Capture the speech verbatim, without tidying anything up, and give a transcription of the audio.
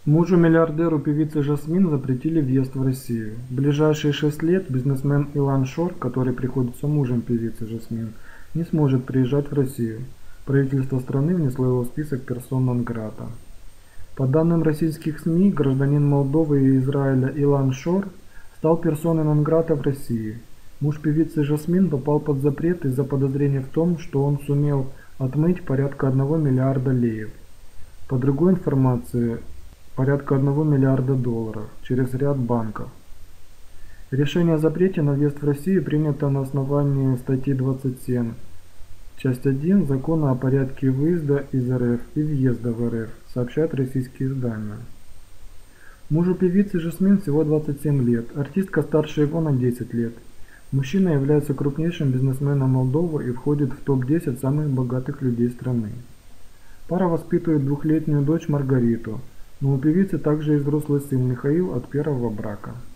Мужу-миллиардеру певицы Жасмин запретили въезд в Россию. В ближайшие шесть лет бизнесмен Илан Шор, который приходится мужем певицы Жасмин, не сможет приезжать в Россию. Правительство страны внесло его в список персон нон-грата. По данным российских СМИ, гражданин Молдовы и Израиля Илан Шор стал персоной нон-грата в России. Муж певицы Жасмин попал под запрет из-за подозрения в том, что он сумел отмыть порядка одного миллиарда леев. По другой информации, порядка одного миллиарда долларов через ряд банков. Решение о запрете на въезд в Россию принято на основании статьи двадцать семь, часть один Закона о порядке выезда из РФ и въезда в РФ, сообщают российские издания. Мужу певицы Жасмин всего двадцать семь лет, артистка старше его на десять лет. Мужчина является крупнейшим бизнесменом Молдовы и входит в топ десять самых богатых людей страны. Пара воспитывает двухлетнюю дочь Маргариту, но у певицы также есть взрослый сын Михаил от первого брака.